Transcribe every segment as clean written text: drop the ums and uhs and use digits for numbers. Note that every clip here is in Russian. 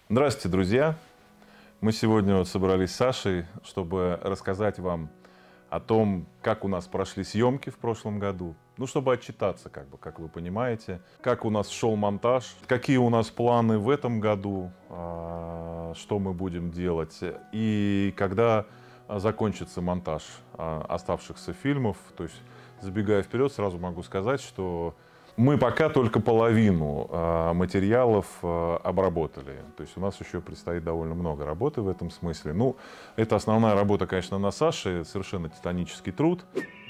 Здравствуйте, друзья! Мы сегодня вот собрались с Сашей, чтобы рассказать вам о том, как у нас прошли съемки в прошлом году. Ну, чтобы отчитаться, как вы понимаете, как у нас шел монтаж, какие у нас планы в этом году, что мы будем делать, и когда закончится монтаж оставшихся фильмов. То есть, забегая вперед, сразу могу сказать, что мы пока только половину материалов обработали. То есть у нас еще предстоит довольно много работы в этом смысле. Ну, это основная работа, конечно, на Саше, совершенно титанический труд.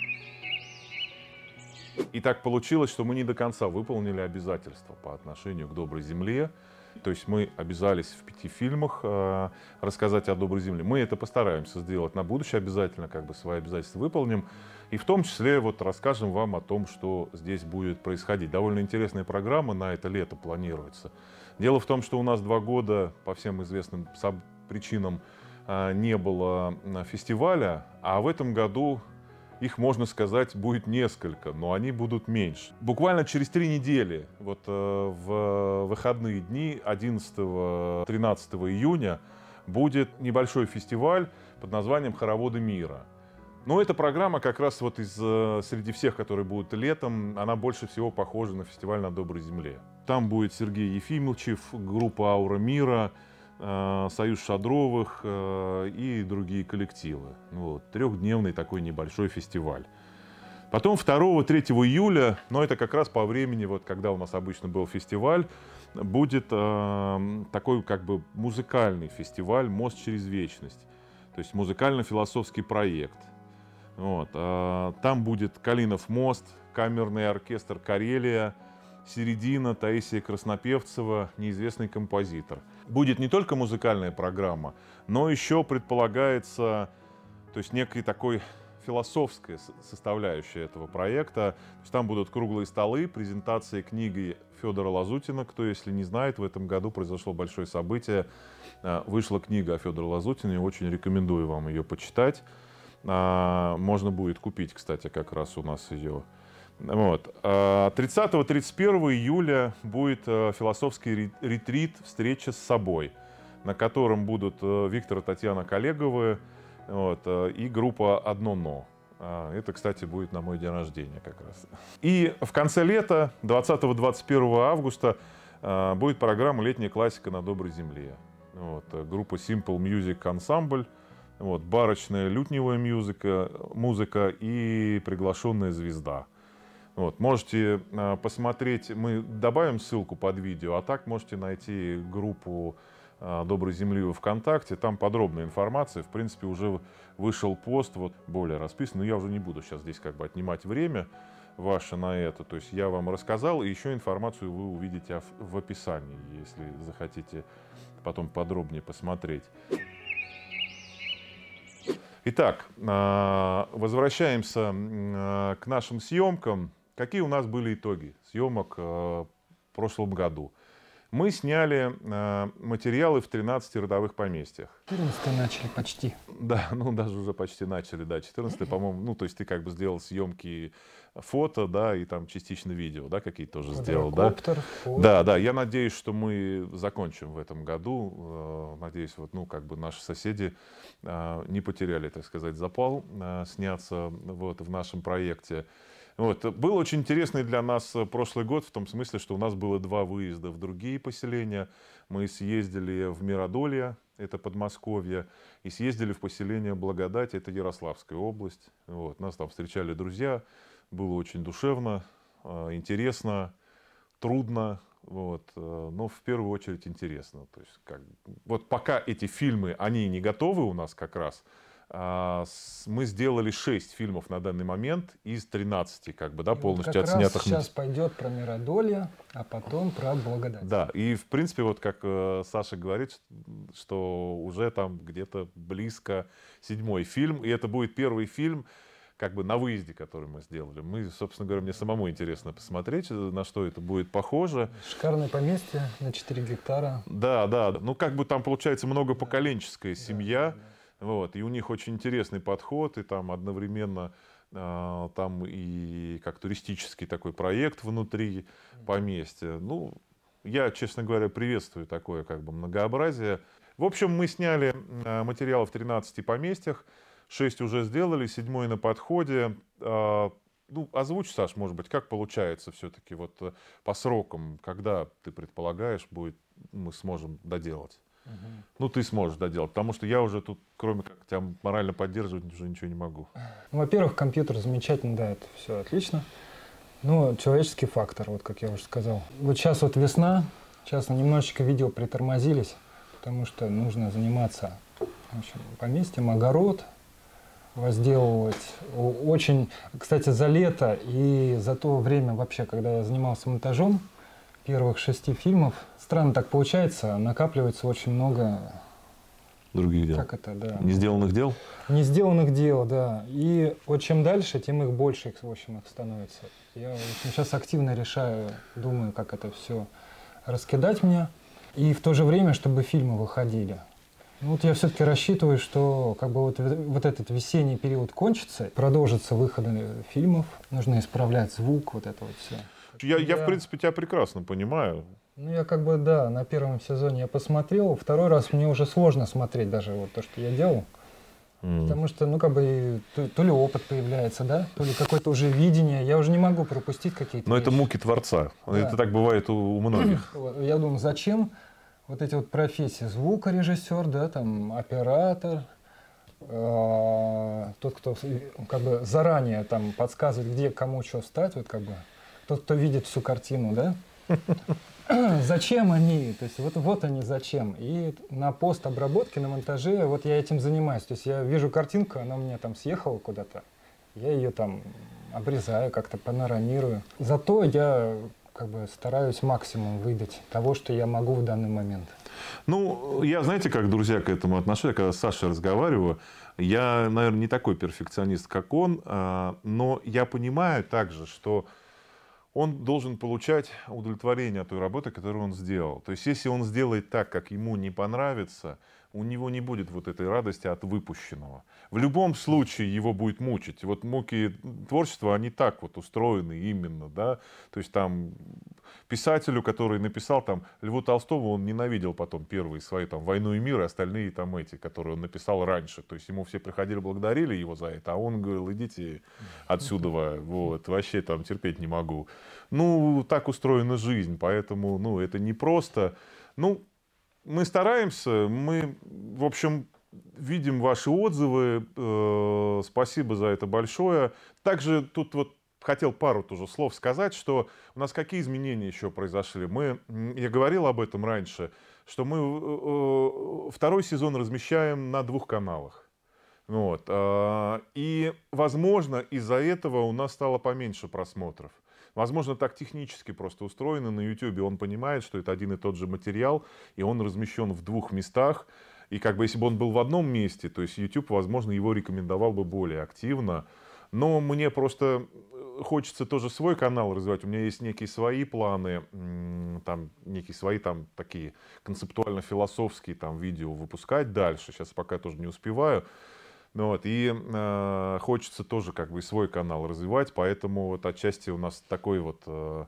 И так получилось, что мы не до конца выполнили обязательства по отношению к «Доброй земле». То есть мы обязались в 5 фильмах рассказать о «Доброй земле». Мы это постараемся сделать на будущее обязательно, свои обязательства выполним. И в том числе вот расскажем вам о том, что здесь будет происходить. Довольно интересная программа на это лето планируется. Дело в том, что у нас 2 года по всем известным причинам не было фестиваля, а в этом году их, можно сказать, будет несколько, но они будут меньше. Буквально через 3 недели, вот в выходные дни 11-13 июня, будет небольшой фестиваль под названием «Хороводы мира». Но эта программа как раз вот среди всех, которые будут летом, она больше всего похожа на фестиваль «На доброй земле». Там будет Сергей Ефимовичев, группа «Аура мира», Союз Шадровых и другие коллективы. Вот, 3-дневный такой небольшой фестиваль. Потом 2-3 июля, но это как раз по времени, вот, когда у нас обычно был фестиваль, будет такой музыкальный фестиваль «Мост через вечность». То есть музыкально-философский проект. Вот, там будет Калинов мост, камерный оркестр «Карелия», Середина, Таисия Краснопевцева, неизвестный композитор. Будет не только музыкальная программа, но еще предполагается, то есть некая такой философская составляющая этого проекта. То есть там будут круглые столы, презентации книги Федора Лазутина. Кто, если не знает, в этом году произошло большое событие. Вышла книга о Федоре Лазутине, очень рекомендую вам ее почитать. Можно будет купить, кстати, как раз у нас ее. Вот. 30-31 июля будет философский ретрит «Встреча с собой», на котором будут Виктор и Татьяна Колеговы, вот, и группа «Одно но». Это, кстати, будет на мой день рождения как раз. И в конце лета, 20-21 августа, будет программа «Летняя классика на доброй земле». Вот, группа Simple Music Ensemble, вот, барочная лютневая музыка и приглашенная звезда. Вот, можете посмотреть, мы добавим ссылку под видео, а так можете найти группу «Доброй земли» в ВКонтакте, там подробная информация, в принципе, уже вышел пост, вот, более расписан, но я уже не буду сейчас здесь отнимать время ваше на это, то есть я вам рассказал, и еще информацию вы увидите в описании, если захотите потом подробнее посмотреть. Итак, возвращаемся к нашим съемкам. Какие у нас были итоги съемок в прошлом году? Мы сняли материалы в 13 родовых поместьях. 14 начали почти. Да, ну даже уже почти начали, да, 14, по-моему, ну то есть ты сделал съемки фото, да, и там частично видео, да, какие-то тоже сделал, да? Да, да, я надеюсь, что мы закончим в этом году, надеюсь, вот, ну наши соседи не потеряли, так сказать, запал сняться вот в нашем проекте. Вот. Был очень интересный для нас прошлый год в том смысле, что у нас было 2 выезда в другие поселения. Мы съездили в Миродолье, это Подмосковье, и съездили в поселение Благодать, это Ярославская область. Вот. Нас там встречали друзья, было очень душевно, интересно, трудно, вот. Но в первую очередь интересно. То есть, вот пока эти фильмы, они не готовы у нас как раз, мы сделали 6 фильмов на данный момент из 13, полностью вот отснятых. Сейчас пойдет про Миродолье, а потом про Благодать. Да, и в принципе, вот как Саша говорит, что уже там где-то близко 7-й фильм, и это будет первый фильм, на выезде, который мы сделали. Мы, собственно говоря, мне самому интересно посмотреть, на что это будет похоже. Шикарное поместье на 4 гектара. Да, да, ну там получается многопоколенческая семья. Да. Вот, и у них очень интересный подход, и там одновременно там и как туристический такой проект внутри поместья. Ну, Я, честно говоря, приветствую такое как бы многообразие. В общем, мы сняли материалы в 13 поместьях, 6 уже сделали, 7 на подходе. Ну, озвучь, Саш, может быть, как получается все-таки вот по срокам, когда ты предполагаешь, мы сможем доделать? Ну, ты сможешь доделать, потому что я уже тут, кроме как тебя морально поддерживать, уже ничего не могу. Ну, во-первых, компьютер замечательно, да, это все отлично. Но человеческий фактор, вот как я уже сказал. Вот сейчас вот весна, сейчас немножечко видео притормозились, потому что нужно заниматься, в общем, поместьем, огород, возделывать. Очень, кстати, за лето и за то время вообще, когда я занимался монтажом первых 6 фильмов, странно так получается, накапливается очень много других дел. как это, да. Не сделанных дел? Не сделанных дел, да. И вот чем дальше, тем их больше, в общем, их становится. Я, в общем, сейчас активно решаю, думаю, как это все раскидать мне. И в то же время, чтобы фильмы выходили. Ну, вот я все-таки рассчитываю, что как бы вот этот весенний период кончится, продолжатся выходы фильмов, нужно исправлять звук, вот это вот все. Я, в принципе, тебя прекрасно понимаю. Ну, я как бы, да, на первом сезоне я посмотрел, второй раз мне уже сложно смотреть даже вот то, что я делал. Потому что, ну, как бы, то ли опыт появляется, да, то ли какое-то уже видение. Я уже не могу пропустить какие-то Но вещи. это муки творца. Да. Это так бывает у многих. Я думаю, зачем вот эти вот профессии? Звукорежиссер, да, там, оператор, тот, кто как бы заранее там подсказывает, где кому что встать, вот как бы, тот, кто видит всю картину, да. Зачем они? То есть вот они зачем. И на постобработке, на монтаже, вот я этим занимаюсь. То есть я вижу картинку, она у меня там съехала куда-то, я ее там обрезаю, как-то панорамирую. Зато я как бы стараюсь максимум выдать того, что я могу в данный момент. Ну, я, знаете, как, друзья, к этому отношусь. Я когда с Сашей разговариваю, я, наверное, не такой перфекционист, как он, но я понимаю также, что он должен получать удовлетворение от той работы, которую он сделал. То есть, если он сделает так, как ему не понравится, у него не будет вот этой радости от выпущенного. В любом случае его будет мучить. Вот муки творчества, они так вот устроены именно, да. То есть там писателю, который написал там Льву Толстому, он ненавидел потом первые свои там «Войну и мир» и остальные там эти, которые он написал раньше. То есть ему все приходили, благодарили его за это, а он говорил: идите отсюда, вот, вообще там терпеть не могу. Ну, так устроена жизнь, поэтому, ну, это не просто. Ну, мы стараемся, мы, в общем, видим ваши отзывы, спасибо за это большое. Также тут вот хотел пару тоже слов сказать, что у нас какие изменения еще произошли. Я говорил об этом раньше, что мы второй сезон размещаем на 2 каналах. Вот. И, возможно, из-за этого у нас стало поменьше просмотров. Возможно, так технически просто устроено на YouTube. Он понимает, что это один и тот же материал, и он размещен в 2 местах. И как бы если бы он был в одном месте, то есть YouTube, возможно, его рекомендовал бы более активно. Но мне просто хочется тоже свой канал развивать. У меня есть некие свои планы, там, некие свои там такие концептуально-философские там видео выпускать дальше. Сейчас пока тоже не успеваю. Вот, и хочется тоже как бы свой канал развивать, поэтому вот отчасти у нас такой вот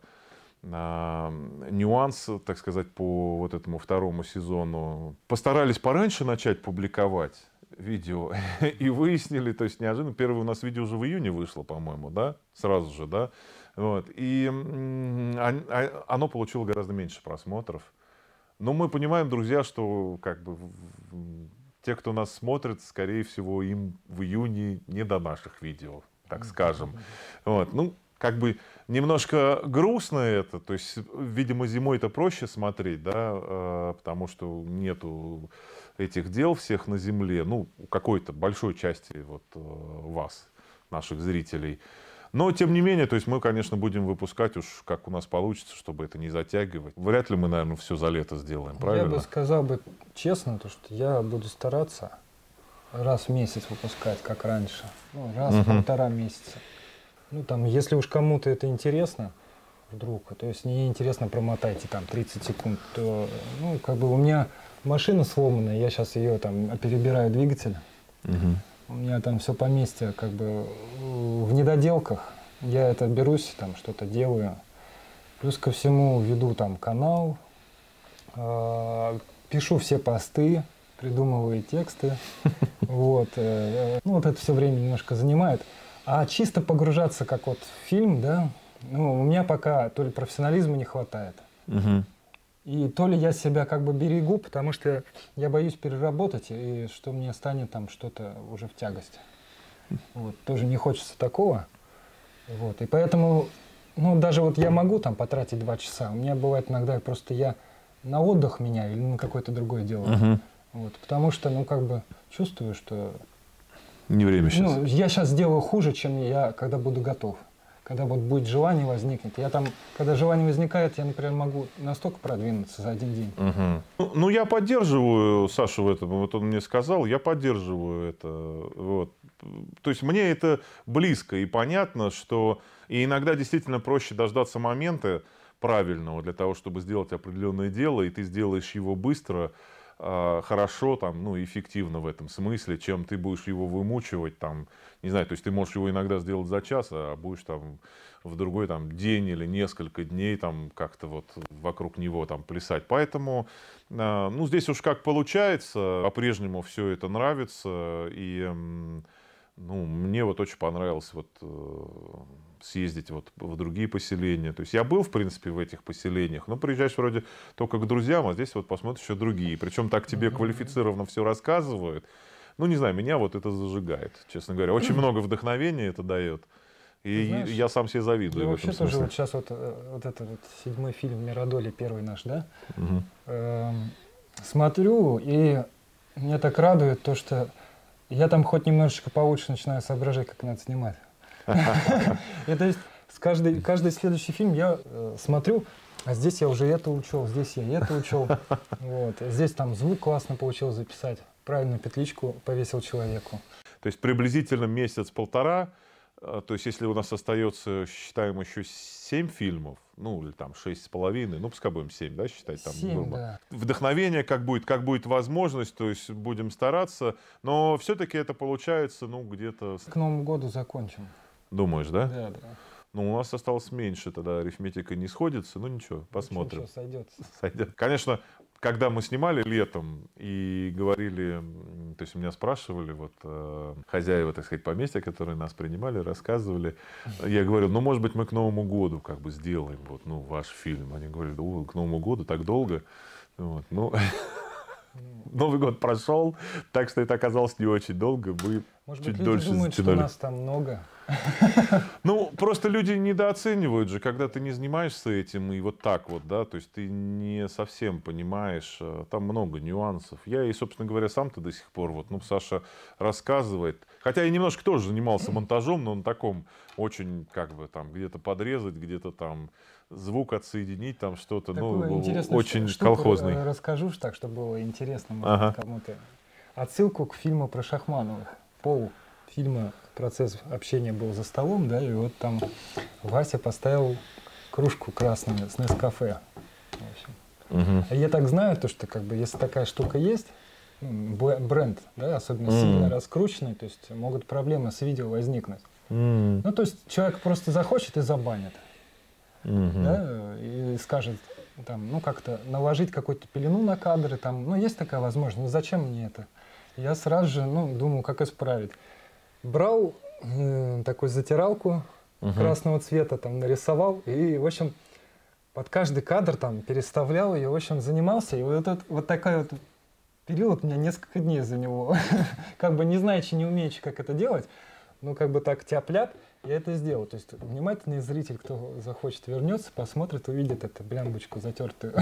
нюанс, так сказать, по вот этому 2-му сезону. Постарались пораньше начать публиковать видео и выяснили, то есть неожиданно, первое у нас видео уже в июне вышло, по-моему, да, сразу же, да, вот, и оно получило гораздо меньше просмотров. Но мы понимаем, друзья, что как бы те, кто нас смотрит, скорее всего, им в июне не до наших видео, так скажем. Вот. Ну, как бы немножко грустно это. То есть, видимо, зимой это проще смотреть, да, потому что нету этих дел всех на земле. Ну, у какой-то большой части вот вас, наших зрителей. Но, тем не менее, то есть мы, конечно, будем выпускать уж как у нас получится, чтобы это не затягивать. Вряд ли мы, наверное, все за лето сделаем, правильно? Я бы сказал честно, то, что я буду стараться раз в месяц выпускать, как раньше. Ну, раз в 1,5 месяца. Ну, там, если уж кому-то это интересно, вдруг, то есть не интересно, промотайте там 30 секунд, то, ну, как бы у меня машина сломанная, я сейчас ее там перебираю двигатель. У меня там все поместье как бы в недоделках. Я это берусь, там что-то делаю. Плюс ко всему веду там канал, пишу все посты, придумываю тексты. Вот. Ну, вот это все время немножко занимает. А чисто погружаться как вот в фильм, да, ну, у меня пока то ли профессионализма не хватает, и то ли я себя как бы берегу, потому что я боюсь переработать, и что мне станет там что-то уже в тягость. Вот. Тоже не хочется такого. Вот. И поэтому, ну, даже вот я могу там потратить 2 часа. У меня бывает иногда просто я на отдых меняю или на какое-то другое дело. Вот. Потому что, ну, как бы чувствую, что... Не время сейчас. Ну, я сейчас сделаю хуже, чем я, когда буду готов. Когда вот будет желание возникнет. Я там, когда желание возникает, я, например, могу настолько продвинуться за 1 день. Ну, я поддерживаю Сашу в этом. Вот он мне сказал, я поддерживаю это. Вот. То есть мне это близко и понятно, что и иногда действительно проще дождаться момента правильного для того, чтобы сделать определенное дело, и ты сделаешь его быстро, хорошо, там, ну, эффективно в этом смысле, чем ты будешь его вымучивать, там, не знаю, то есть ты можешь его иногда сделать за час, а будешь там в другой там день или несколько дней там как-то вот вокруг него там плясать. Поэтому, ну, здесь уж как получается, по-прежнему все это нравится, и, ну, мне вот очень понравилось вот съездить вот в другие поселения. То есть я был, в принципе, в этих поселениях, но приезжаешь вроде только к друзьям, а здесь вот посмотришь еще другие. Причем так тебе квалифицированно все рассказывают. Ну, не знаю, меня вот это зажигает, честно говоря. Очень много вдохновения это дает. И знаешь, я сам себе завидую. Я в вообще этом тоже смысле. вот сейчас вот этот вот 7-й фильм «Мирадоли», первый наш, да, смотрю, и меня так радует то, что я там хоть немножечко получше начинаю соображать, как надо снимать. И то есть каждый следующий фильм я смотрю, а здесь я уже это учел, здесь я это учел. Вот. Здесь там звук классно получилось записать, правильную петличку повесил человеку. То есть приблизительно месяц-полтора. То есть если у нас остается, считаем, еще 7 фильмов, ну или там 6,5, ну пускай будем 7, да, считать там. 7, да. Вдохновение, как будет возможность, то есть будем стараться, но все-таки это получается, ну где-то... К Новому году закончим. Думаешь, да? Да, да. Ну, у нас осталось меньше, тогда арифметика не сходится, ну ничего, посмотрим. Ничего, сойдется. Сойдет. Конечно, когда мы снимали летом и говорили, то есть меня спрашивали вот хозяева, так сказать, поместья, которые нас принимали, рассказывали, я говорю, ну, может быть, мы к Новому году как бы сделаем вот, ну, ваш фильм. Они говорили, да, к Новому году так долго. Вот, ну, Новый год прошел, так что это оказалось не очень долго, мы Может чуть быть, люди дольше думают, что затянули. нас там много. Ну, просто люди недооценивают же, когда ты не занимаешься этим, и вот так вот, да, то есть ты не совсем понимаешь, там много нюансов. Я и, собственно говоря, сам-то до сих пор, вот, ну, Саша рассказывает, хотя я немножко тоже занимался монтажом, но на таком очень, как бы, там, где-то подрезать, где-то там звук отсоединить, там что-то, ну, очень колхозный. Расскажу так, чтобы было интересно Ага. кому-то. Отсылку к фильму про Шахмановых. Пол фильма «Процесс общения» был за столом, да, и вот там Вася поставил кружку красную с Нескафе. А я так знаю, то, что как бы, если такая штука есть, бренд, да, особенно сильно раскрученный, то есть могут проблемы с видео возникнуть. Ну, то есть человек просто захочет и забанит. Да, и скажет, там, ну, как-то наложить какую-то пелену на кадры, там, ну, есть такая возможность, ну, зачем мне это? Я сразу же, ну, думаю, как исправить. Брал такую затиралку красного цвета, там, нарисовал, и, в общем, под каждый кадр там переставлял ее, в общем, занимался, и вот, вот такой вот период у меня несколько дней за него, как бы не знаючи, не умеючи, как это делать, ну, как бы так тяп-ляп, я это сделал. То есть внимательный зритель, кто захочет, вернется, посмотрит, увидит эту блямбочку затертую.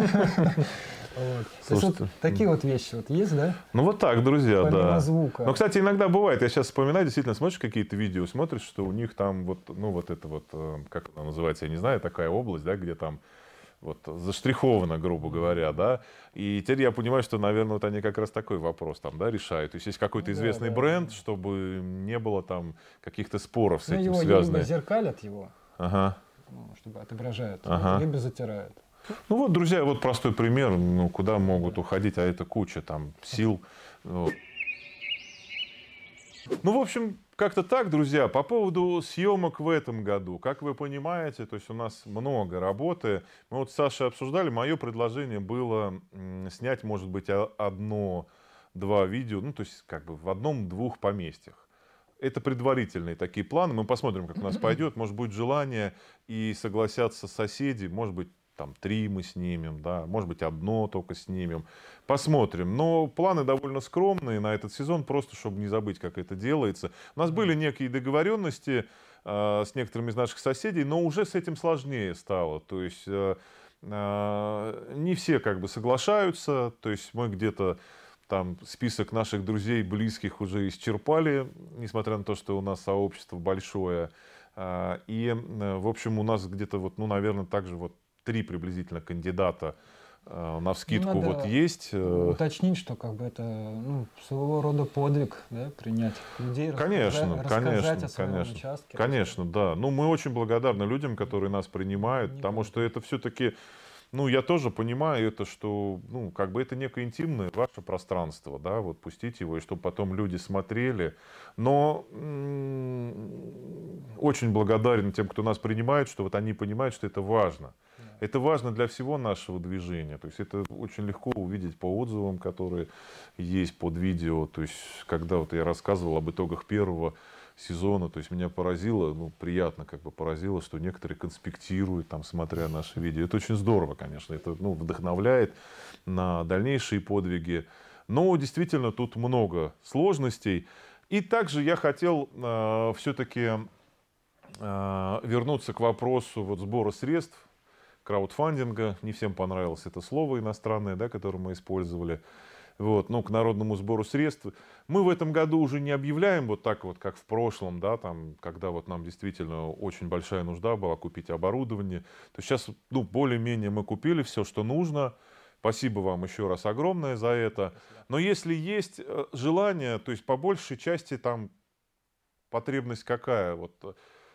То есть вот такие вот вещи вот есть, да? Ну вот так, друзья, да. Помимо звука. Но, кстати, иногда бывает, я сейчас вспоминаю, действительно, смотришь какие-то видео, смотришь, что у них там вот, ну вот это вот, как она называется, я не знаю, такая область, да, где там вот заштриховано, грубо говоря, да, и теперь я понимаю, что, наверное, вот они как раз такой вопрос там, да, решают. То есть есть какой-то известный бренд, чтобы не было там каких-то споров с этим связанных. Либо зеркалят его, чтобы отображают, либо затирают. Ну вот, друзья, вот простой пример, ну куда могут уходить, а это куча там сил. Ну, в общем, как-то так, друзья. По поводу съемок в этом году. Как вы понимаете, то есть у нас много работы. Мы вот с Сашей обсуждали. Мое предложение было снять, может быть, одно-два видео. Ну, то есть как бы в одном-двух поместьях. Это предварительные такие планы. Мы посмотрим, как у нас пойдет. Может, будет желание и согласятся соседи. Может быть, там 3 мы снимем, да, может быть, одно только снимем. Посмотрим. Но планы довольно скромные на этот сезон, просто чтобы не забыть, как это делается. У нас были некие договоренности с некоторыми из наших соседей, но уже с этим сложнее стало. То есть не все как бы соглашаются. То есть мы где-то там список наших друзей, близких уже исчерпали, несмотря на то, что у нас сообщество большое. И, в общем, у нас где-то, вот, ну, наверное, также вот 3 приблизительно кандидата навскидку Надо вот есть. уточнить, что как бы это, ну, своего рода подвиг, да, принять людей, Конечно, рассказать о своем участке. Конечно, да. Ну, мы очень благодарны людям, которые нас принимают, потому что это все-таки, ну, я тоже понимаю это, что, ну, как бы это некое интимное ваше пространство, да, вот пустить его, и чтобы потом люди смотрели. Но очень благодарен тем, кто нас принимает, что вот они понимают, что это важно. Это важно для всего нашего движения. То есть это очень легко увидеть по отзывам, которые есть под видео. То есть когда вот я рассказывал об итогах первого сезона, то есть меня поразило, ну, приятно как бы поразило, что некоторые конспектируют, там, смотря наши видео. Это очень здорово, конечно. Это, ну, вдохновляет на дальнейшие подвиги. Но действительно тут много сложностей. И также я хотел все-таки вернуться к вопросу вот сбора средств, краудфандинга. Не всем понравилось это слово иностранное, да, которое мы использовали. Вот, ну, к народному сбору средств. Мы в этом году уже не объявляем вот так вот, как в прошлом, да, там, когда вот нам действительно очень большая нужда была купить оборудование. То есть сейчас, ну, более-менее мы купили все, что нужно. Спасибо вам еще раз огромное за это. Но если есть желание, то есть по большей части там потребность какая? Вот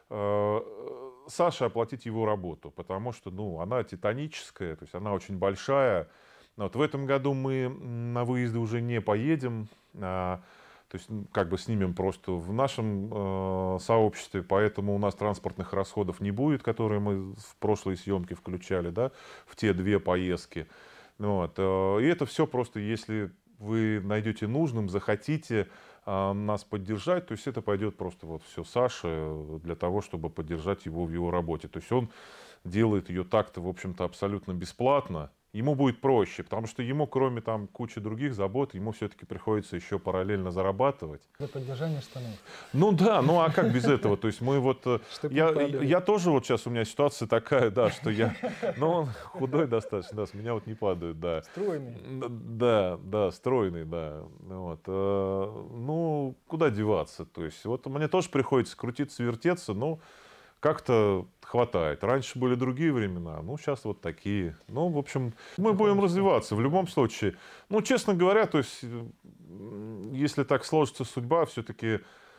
Саше оплатить его работу, потому что, ну, она титаническая, то есть она очень большая. Вот в этом году мы на выезды уже не поедем, то есть как бы снимем просто в нашем сообществе, поэтому у нас транспортных расходов не будет, которые мы в прошлые съемки включали, да, в те 2 поездки. Вот. И это все просто, если вы найдете нужным, захотите нас поддержать, то есть это пойдет просто вот все Саше для того, чтобы поддержать его в его работе. То есть он делает ее так-то, в общем-то, абсолютно бесплатно. Ему будет проще, потому что ему, кроме там кучи других забот, ему все-таки приходится еще параллельно зарабатывать. За поддержание штанов. Ну да, ну а как без этого? То есть мы вот... Я тоже вот сейчас, у меня ситуация такая, да, что я... Ну, он худой достаточно, да, с меня вот не падают, да. Стройный. Да, стройный, да. Вот. Ну, куда деваться? То есть вот мне тоже приходится крутиться, вертеться, но как-то хватает. Раньше были другие времена, ну, сейчас вот такие. Ну, в общем, мы будем развиваться в любом случае. Ну, честно говоря, то есть, если так сложится судьба, все-таки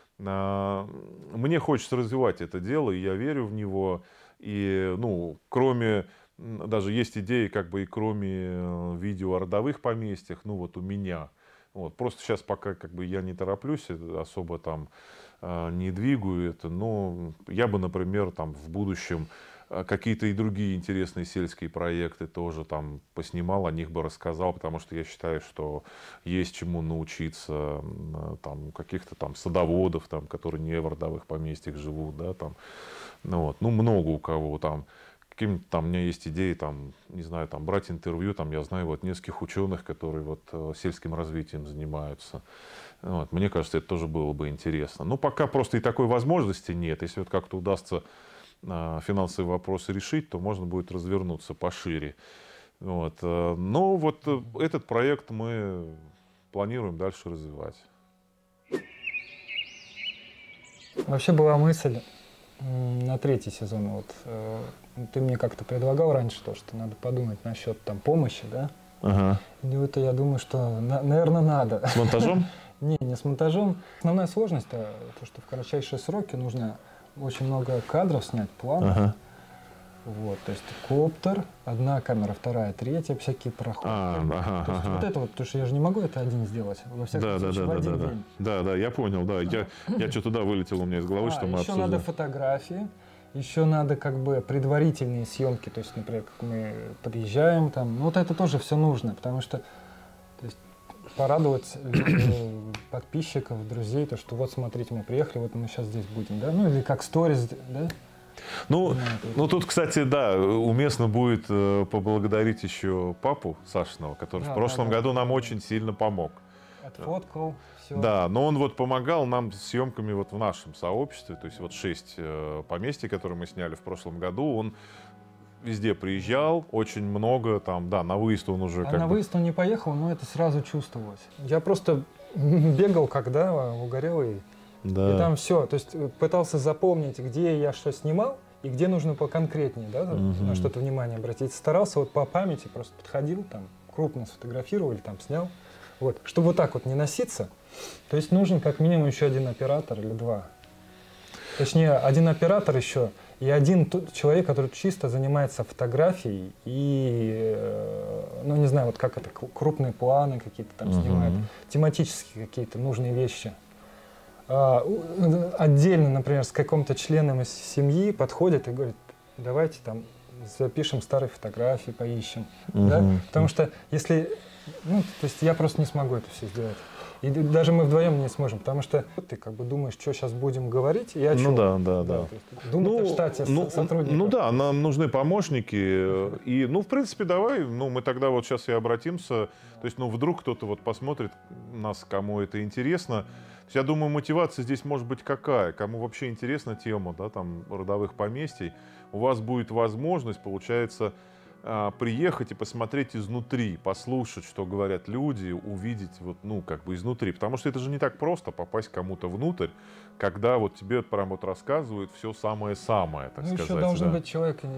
мне хочется развивать это дело, и я верю в него. И, ну, кроме, даже есть идеи, как бы и кроме видео о родовых поместьях, ну, вот у меня. Вот. Просто сейчас пока как бы я не тороплюсь, особо там не двигаю это, но я бы, например, там в будущем какие-то и другие интересные сельские проекты тоже там поснимал, о них бы рассказал, потому что я считаю, что есть чему научиться там каких-то там садоводов, там, которые не в родовых поместьях живут, да, там, ну, вот, ну, много у кого там. Каким-то там у меня есть идеи, там, не знаю, там, брать интервью, там, я знаю вот нескольких ученых, которые вот сельским развитием занимаются. Вот, мне кажется, это тоже было бы интересно. Но пока просто и такой возможности нет. Если вот как-то удастся финансовые вопросы решить, то можно будет развернуться пошире. Вот. Но вот этот проект мы планируем дальше развивать. Вообще была мысль на 3-й сезон. Вот, ты мне как-то предлагал раньше то, что надо подумать насчет там помощи, да? Ага. И это я думаю, что, наверное, надо. С монтажом? Не с монтажом. Основная сложность то, что в кратчайшие сроки нужно очень много кадров снять, планов. Ага. Вот, то есть коптер, одна камера, вторая, третья, всякие проходы. То есть вот это вот, потому что я же не могу это один сделать, во всяком случае, в один день. Да, я понял, да. Я что туда вылетел у меня из головы, что мы еще обсуждаем. надо фотографии, еще надо как бы предварительные съемки, то есть, например, как мы подъезжаем там, ну вот это тоже все нужно, потому что то есть, порадовать подписчиков, друзей, то что вот смотрите, мы приехали, вот мы сейчас здесь будем, да, ну или как сторис, да. Ну, тут, кстати, да, уместно будет поблагодарить еще папу Сашиного, который в прошлом году нам очень сильно помог. Отфоткал, все. Да, но он вот помогал нам с съемками вот в нашем сообществе, то есть вот 6 поместьй, которые мы сняли в прошлом году, он везде приезжал, очень много там, да, на выезд он уже на выезд он не поехал, но это сразу чувствовалось. Я просто бегал, когда угорелый. Да. И там все, то есть пытался запомнить, где я что снимал и где нужно поконкретнее, да, на что-то внимание обратить. Старался вот по памяти, просто подходил, там, крупно сфотографировал или там снял. Вот. Чтобы вот так вот не носиться, то есть нужен как минимум еще один оператор или два. Точнее, один оператор еще и один человек, который чисто занимается фотографией и, ну не знаю, вот как это, крупные планы какие-то там снимает, тематические какие-то нужные вещи. Отдельно, например, с каким-то членом из семьи подходит и говорит, давайте там запишем старые фотографии, поищем. Да? Потому что если, ну, то есть я просто не смогу это все сделать. И даже мы вдвоем не сможем, потому что ты как бы думаешь, что сейчас будем говорить и о чем. Ну да. Думать о штате сотрудников. Ну да, нам нужны помощники. И, ну, в принципе, давай, ну, мы тогда вот сейчас и обратимся. То есть, ну, вдруг кто-то вот посмотрит нас, кому это интересно. Я думаю, мотивация здесь может быть какая? Кому вообще интересна тема, да, там, родовых поместий, у вас будет возможность, получается, приехать и посмотреть изнутри, послушать, что говорят люди, увидеть вот, ну, как бы изнутри. Потому что это же не так просто попасть кому-то внутрь, когда вот тебе прям вот рассказывают все самое-самое, так сказать. Еще должно быть человеку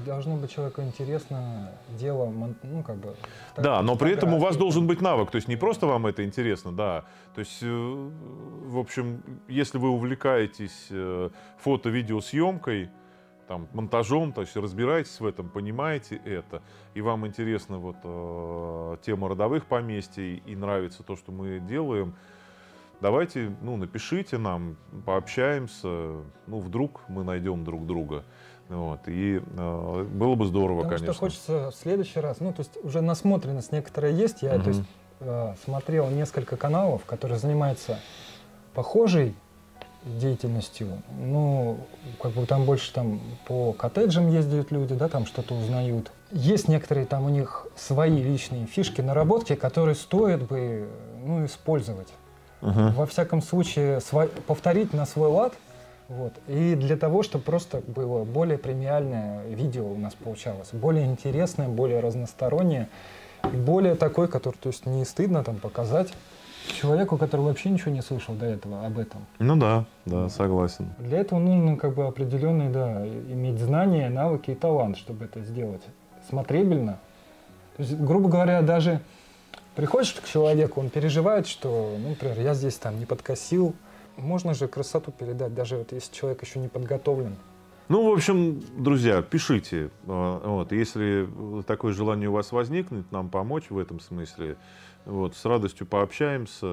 интересно дело, ну, как бы... Да, но при этом у вас должен быть навык, то есть не просто вам это интересно, да. То есть, в общем, если вы увлекаетесь фото-видеосъемкой, там, монтажом, то есть разбираетесь в этом, понимаете это, и вам интересна вот тема родовых поместий, и нравится то, что мы делаем, давайте, ну, напишите нам, пообщаемся, ну, вдруг мы найдем друг друга. Вот, и было бы здорово, потому конечно. Что хочется в следующий раз, ну, то есть уже насмотренность некоторая есть, я то есть, смотрел несколько каналов, которые занимаются похожей деятельностью, ну, как бы там больше там по коттеджам ездят люди, да, там что-то узнают. Есть некоторые там у них свои личные фишки, наработки, которые стоит бы, ну, использовать. Во всяком случае, повторить на свой лад, вот, и для того, чтобы просто было более премиальное видео у нас получалось, более интересное, более разностороннее, и более такое, который, то есть, не стыдно там показать человеку, который вообще ничего не слышал до этого об этом. Ну да, согласен. Для этого нужно как бы определенные, да, иметь знания, навыки и талант, чтобы это сделать смотрибельно. То есть, грубо говоря, даже приходишь к человеку, он переживает, что, ну, например, я здесь там не подкосил. Можно же красоту передать, даже вот если человек еще не подготовлен. Ну, в общем, друзья, пишите. Вот, если такое желание у вас возникнет, нам помочь в этом смысле, вот, с радостью пообщаемся,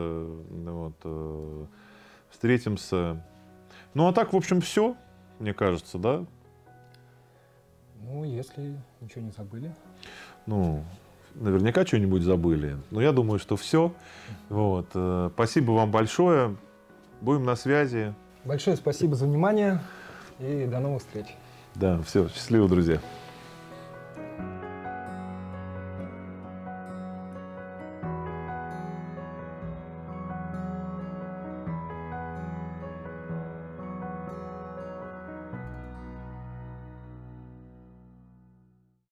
вот, встретимся. Ну, а так, в общем, все, мне кажется, да? Ну, если ничего не забыли. Ну, наверняка что-нибудь забыли. Но я думаю, что все. Вот, спасибо вам большое. Будем на связи. Большое спасибо за внимание и до новых встреч. Да, все, счастливо, друзья.